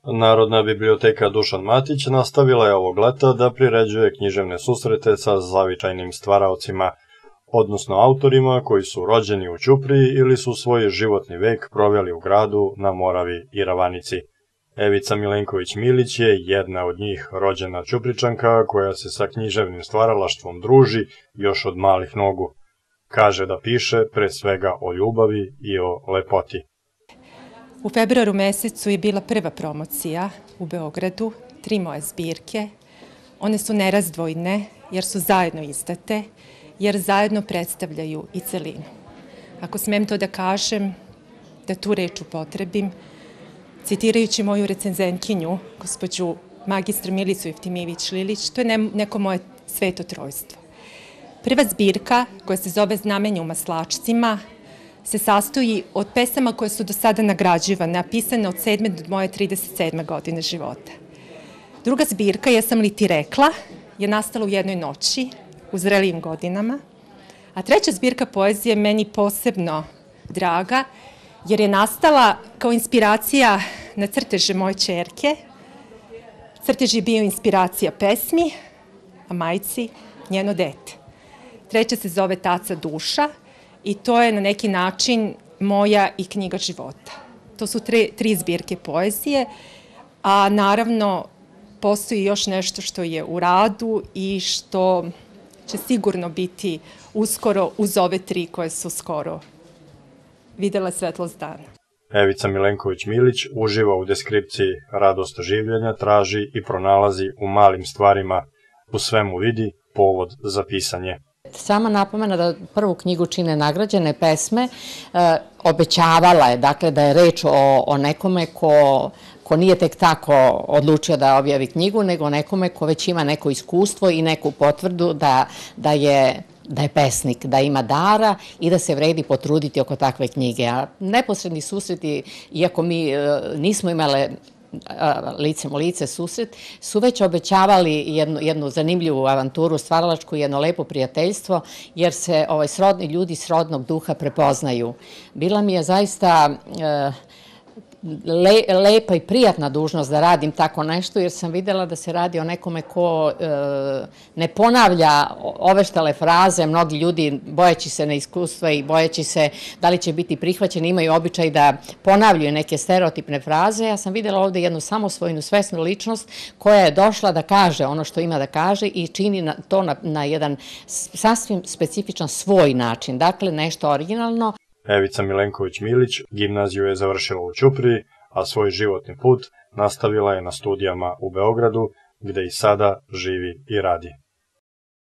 Narodna biblioteka Dušan Matić nastavila je ovog leta da priređuje književne susrete sa zavičajnim stvaraocima, odnosno autorima koji su rođeni u Ćupriji ili su svoj životni vek proveli u gradu, na Moravi i Ravanici. Evica Milenković-Milić je jedna od njih, rođena Ćupričanka koja se sa književnim stvaralaštvom druži još od malih nogu. Kaže da piše pre svega o ljubavi i o lepoti. U februaru mesecu je bila prva promocija u Beogradu, 3 moje zbirke. One su nerazdvojne jer su zajedno izdate, jer zajedno predstavljaju i celinu. Ako smem to da kažem, da tu reč upotrebim, citirajući moju recenzentkinju, gospođu magistru Milicu Jeftimijević-Lilić, to je neko moje sveto trojstvo. Prva zbirka, koja se zove Znamenje u maslačcima, se sastoji od pesama koje su do sada nagrađivane, a pisane od 7. do moje 37. godine života. Druga zbirka, Jesam li ti rekla, je nastala u jednoj noći, u zrelijim godinama, a treća zbirka poezije meni posebno draga, jer je nastala kao inspiracija na crteže moje ćerke. Crtež je bio inspiracija pesmi, a majci njeno dete. Treća se zove Taca duša i to je na neki način moja i knjiga života. To su tri zbirke poezije, a naravno postoji još nešto što je u radu i što će sigurno biti uskoro uz ove 3 koje su skoro videle svetlost dana. Evica Milenković-Milić uživa u deskripciji radost življenja, traži i pronalazi u malim stvarima, u svemu vidi povod za pisanje. Sama napomena da prvu knjigu čine nagrađene pesme obećavala je, dakle, da je reč o nekome ko nije tek tako odlučio da objavi knjigu, nego nekome ko već ima neko iskustvo i neku potvrdu da je pesnik, da ima dara i da se vredi potruditi oko takve knjige. A neposredni susreti, iako mi nismo imale licem u lice susret, su već obećavali jednu zanimljivu avanturu stvaralačku, jedno lepo prijateljstvo, jer se ljudi srodnog duha prepoznaju. Bila mi je zaista lepa i prijatna dužnost da radim tako nešto, jer sam videla da se radi o nekome ko ne ponavlja oveštale fraze. Mnogi ljudi, bojeći se neiskustva i bojeći se da li će biti prihvaćeni, imaju običaj da ponavljaju neke stereotipne fraze. Ja sam videla ovde jednu samosvojnu, svesnu ličnost koja je došla da kaže ono što ima da kaže i čini to na jedan sasvim specifičan svoj način, dakle nešto originalno. Evica Milenković-Milić gimnaziju je završila u Ćupriji, a svoj životni put nastavila je na studijama u Beogradu, gde i sada živi i radi.